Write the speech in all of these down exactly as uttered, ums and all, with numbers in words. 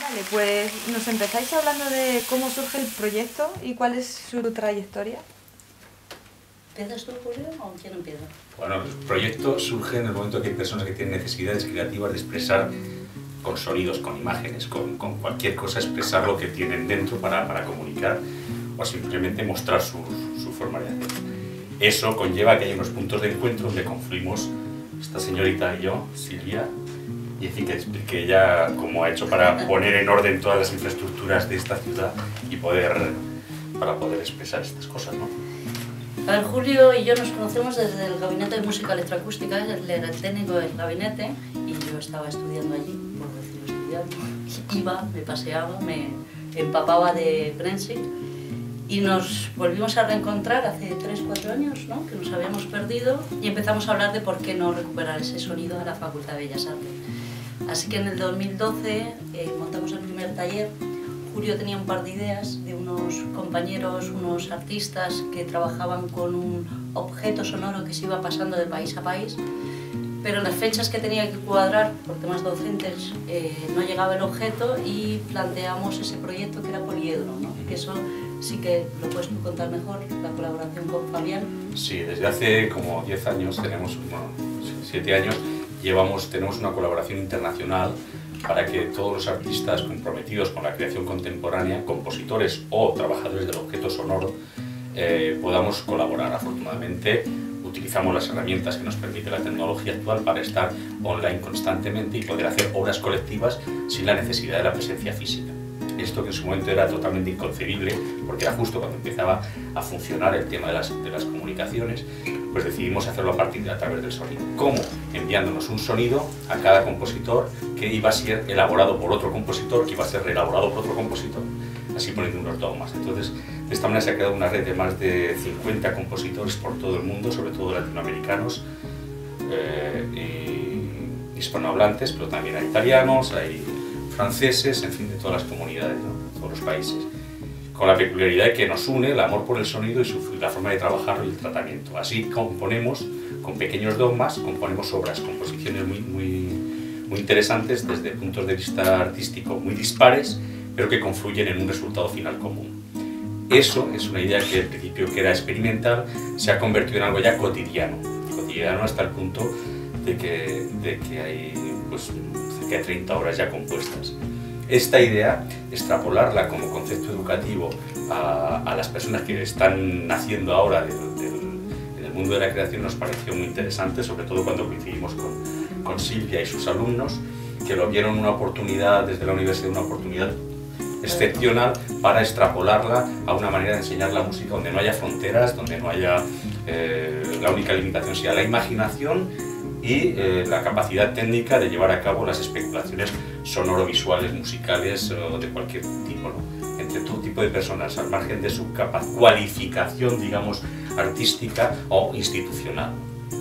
Vale, pues nos empezáis hablando de cómo surge el proyecto y cuál es su trayectoria. ¿Empiezas tú, Julio, o quién empieza? Bueno, el proyecto surge en el momento que hay personas que tienen necesidades creativas de expresar con sonidos, con imágenes, con, con cualquier cosa, expresar lo que tienen dentro para, para comunicar o simplemente mostrar su, su forma de hacer. Eso conlleva que hay unos puntos de encuentro donde confluimos esta señorita y yo, Silvia, y en fin, que explique ella cómo ha hecho para poner en orden todas las infraestructuras de esta ciudad y poder, para poder expresar estas cosas, ¿no? A ver, Julio y yo nos conocemos desde el Gabinete de Música Electroacústica, él era el técnico del gabinete y yo estaba estudiando allí, por decirlo estudiando. Iba, me paseaba, me empapaba de Brunswick y nos volvimos a reencontrar hace tres cuatro años, ¿no? Que nos habíamos perdido y empezamos a hablar de por qué no recuperar ese sonido a la Facultad de Bellas Artes. Así que en el dos mil doce eh, montamos el primer taller. Julio tenía un par de ideas de unos compañeros, unos artistas que trabajaban con un objeto sonoro que se iba pasando de país a país, pero en las fechas que tenía que cuadrar por temas docentes eh, no llegaba el objeto y planteamos ese proyecto que era Poliedro, ¿no? Que eso sí que lo puedes tú contar mejor, la colaboración con Fabián. Sí, desde hace como diez años, tenemos, bueno, siete años, llevamos, tenemos una colaboración internacional para que todos los artistas comprometidos con la creación contemporánea, compositores o trabajadores del objeto sonoro, eh, podamos colaborar. Afortunadamente, utilizamos las herramientas que nos permite la tecnología actual para estar online constantemente y poder hacer obras colectivas sin la necesidad de la presencia física. Esto que en su momento era totalmente inconcebible, porque era justo cuando empezaba a funcionar el tema de las, de las comunicaciones, pues decidimos hacerlo a partir de a través del sonido. ¿Cómo? Enviándonos un sonido a cada compositor que iba a ser elaborado por otro compositor, que iba a ser reelaborado por otro compositor, así poniendo unos dogmas. Entonces, de esta manera se ha creado una red de más de cincuenta compositores por todo el mundo, sobre todo latinoamericanos eh, y hispanohablantes, pero también hay italianos, hay franceses, en fin, de todas las comunidades, ¿no? De todos los países, con la peculiaridad de que nos une el amor por el sonido y su, la forma de trabajarlo y el tratamiento. Así componemos, con pequeños dogmas, componemos obras, composiciones muy, muy, muy interesantes desde puntos de vista artístico muy dispares, pero que confluyen en un resultado final común. Eso es una idea que al principio que era experimental se ha convertido en algo ya cotidiano, cotidiano hasta el punto de que, de que hay pues, cerca de treinta obras ya compuestas. Esta idea, extrapolarla como concepto educativo a, a las personas que están naciendo ahora del, del, en el mundo de la creación, nos pareció muy interesante, sobre todo cuando coincidimos con, con Silvia y sus alumnos, que lo vieron una oportunidad desde la universidad, una oportunidad excepcional para extrapolarla a una manera de enseñar la música donde no haya fronteras, donde no haya eh, la única limitación sea la imaginación y eh, la capacidad técnica de llevar a cabo las especulaciones sonoro-visuales, musicales o de cualquier tipo, ¿no? Entre todo tipo de personas, al margen de su cualificación, digamos, artística o institucional.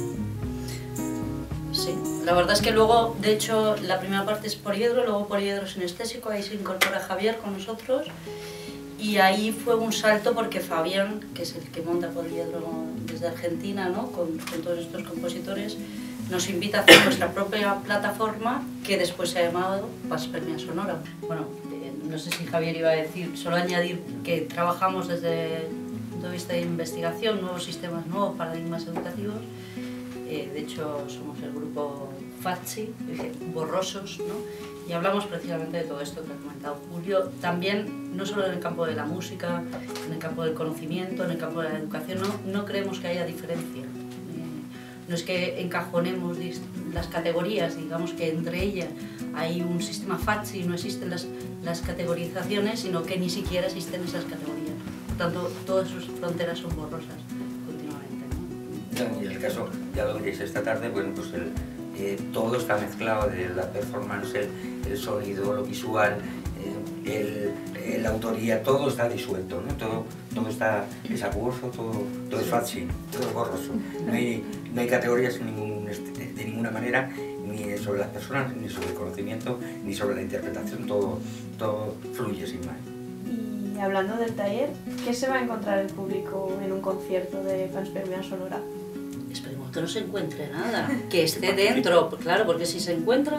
Sí, la verdad es que luego, de hecho, la primera parte es Poliedro, luego Poliedro sinestésico, ahí se incorpora Javier con nosotros y ahí fue un salto porque Fabián, que es el que monta Poliedro desde Argentina, ¿no? con, con todos estos compositores, nos invita a hacer nuestra propia plataforma que después se ha llamado Panspermia Sonora. Bueno, eh, no sé si Javier iba a decir, solo añadir que trabajamos desde el punto de vista de investigación, nuevos sistemas, nuevos paradigmas educativos. Eh, de hecho, somos el grupo FATSI, borrosos, ¿no? Y hablamos precisamente de todo esto que ha comentado Julio, también no solo en el campo de la música, en el campo del conocimiento, en el campo de la educación, no, no creemos que haya diferencia. No es que encajonemos las categorías, digamos que entre ellas hay un sistema FATSI y no existen las, las categorizaciones, sino que ni siquiera existen esas categorías. Por tanto, todas sus fronteras son borrosas continuamente, ¿no? Y en el caso, ya lo veréis esta tarde, bueno, pues el, eh, todo está mezclado de la performance, el, el sonido, lo visual, eh, el, la autoría, todo está disuelto, ¿no? Todo, todo está desacuerdo, todo, todo es FATSI, todo es borroso. No hay, no hay categorías en ningún, de ninguna manera, ni sobre las personas, ni sobre el conocimiento, ni sobre la interpretación, todo, todo fluye sin más. Y hablando del taller, ¿qué se va a encontrar el público en un concierto de Panspermia Sonora? Esperemos que no se encuentre nada, que esté dentro, claro, porque si se encuentra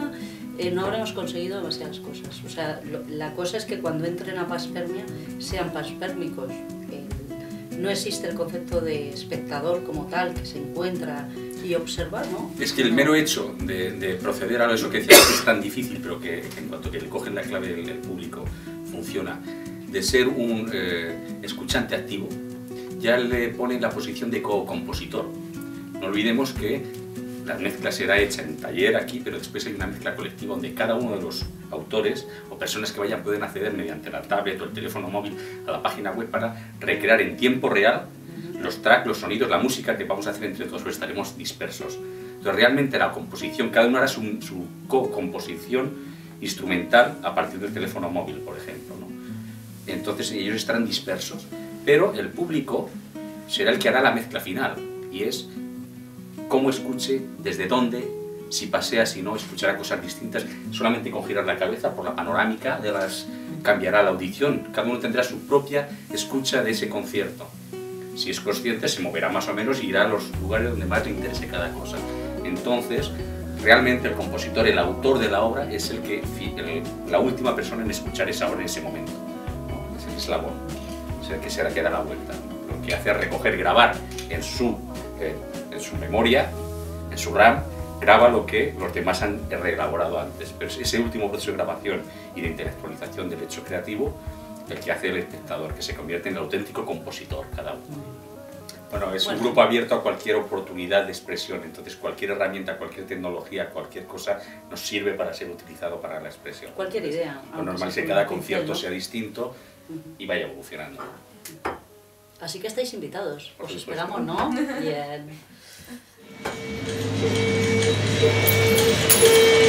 eh, no habremos conseguido demasiadas cosas. O sea, lo, la cosa es que cuando entren a paspermia sean paspérmicos. El, no existe el concepto de espectador como tal, que se encuentra y observa, ¿no? Es que el mero hecho de, de proceder a eso que decías que es tan difícil, pero que en cuanto que le cogen la clave el, el público funciona, de ser un eh, escuchante activo, ya le pone en la posición de co-compositor. No olvidemos que la mezcla será hecha en taller aquí, pero después hay una mezcla colectiva donde cada uno de los autores o personas que vayan pueden acceder mediante la tablet o el teléfono móvil a la página web para recrear en tiempo real los tracks, los sonidos, la música que vamos a hacer entre todos, pues estaremos dispersos. Entonces realmente la composición, cada uno hará su, su co-composición instrumental a partir del teléfono móvil, por ejemplo, ¿no? Entonces ellos estarán dispersos, pero el público será el que hará la mezcla final, y es cómo escuche, desde dónde, si pasea, si no, escuchará cosas distintas, solamente con girar la cabeza por la panorámica de las cambiará la audición, cada uno tendrá su propia escucha de ese concierto. Si es consciente, se moverá más o menos y irá a los lugares donde más le interese cada cosa. Entonces, realmente el compositor, el autor de la obra, es el que, el, la última persona en escuchar esa obra en ese momento, ¿no? Es el eslabón, es el que será que da la vuelta. Lo que hace es recoger, grabar en su, eh, en su memoria, en su RAM, graba lo que los demás han reelaborado antes. Pero ese último proceso de grabación y de intelectualización del hecho creativo, el que hace el espectador, que se convierte en el auténtico compositor cada uno. Bueno, es bueno. un grupo abierto a cualquier oportunidad de expresión, entonces cualquier herramienta, cualquier tecnología, cualquier cosa nos sirve para ser utilizado para la expresión. Cualquier idea. Lo normal es que cada concierto sea distinto y vaya evolucionando. Así que estáis invitados, os esperamos, ¿no? Bien.